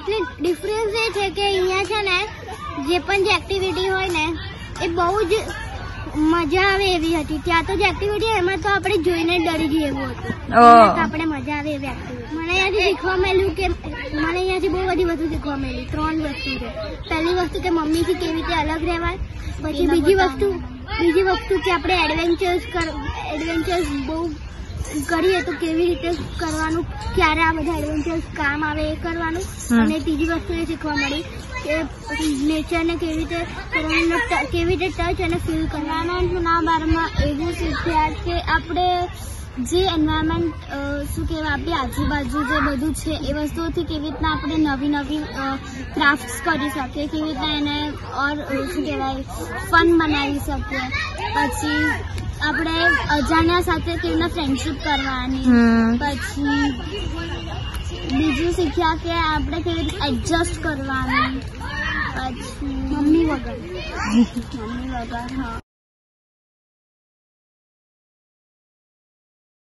એટલે ડિફરન્સ એ છે કે અહીંયા છે ને જે પણ જે એક્ટિવિટી હોય ને એ બહુ જ મજા આવે એવી હતી. ત્યાં તો જે એક્ટિવિટી એમાં તો આપણે જોઈને ડરી જઈએ એવું હતું. આપણે મજા આવે એવી એક્ટિવિટી. મને અહીંયાથી શીખવા મળ્યું કે મને અહીંયાથી બહુ બધી વસ્તુ શીખવા મળી. 3 વસ્તુ છે. પહેલી વસ્તુ કે મમ્મીથી કેવી રીતે અલગ રહેવાય. પછી બીજી વસ્તુ કે આપણે એડવેન્ચર્સ બહુ કરીએ તો કેવી રીતે કરવાનું, ક્યારે આ બધા એડવેન્ચર્સ કામ આવે એ કરવાનું. અને ત્રીજી વસ્તુ એ શીખવા મળી કે નેચરને કેવી રીતે કરવાનું, કેવી રીતે ટચ અને ફીલ કરવાનું. એન્વાયરમેન્ટના બારેમાં એવું શીખ્યા કે આપણે જે એન્વાયરમેન્ટ શું કહેવાય આપણી આજુબાજુ જે બધું છે એ વસ્તુઓથી કેવી રીતના આપણે નવી ક્રાફ્ટ્સ કરી શકીએ, કેવી રીતના એને ઓર શું કહેવાય ફન બનાવી શકીએ. પછી આપણે અજાણ્યા સાથે કેવી રીતના ફ્રેન્ડશીપ કરવાની. પછી બીજું શીખ્યા કે આપણે કેવી રીતે એડજસ્ટ કરવાનું. પછી મમ્મી વગર હા.